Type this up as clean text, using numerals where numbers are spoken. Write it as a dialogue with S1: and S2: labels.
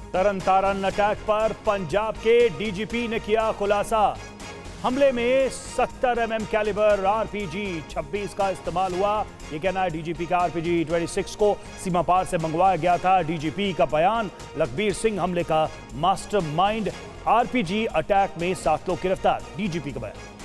S1: तरन तारन अटैक पर पंजाब के डीजीपी ने किया खुलासा। हमले में 70 mm कैलिबर आरपीजी 26 का इस्तेमाल हुआ। यह कहना है डीजीपी का। आरपीजी 26 को सीमा पार से मंगवाया गया था। डीजीपी का बयान, लखबीर सिंह हमले का मास्टरमाइंड। आरपीजी अटैक में 7 लोग गिरफ्तार। डीजीपी का बयान।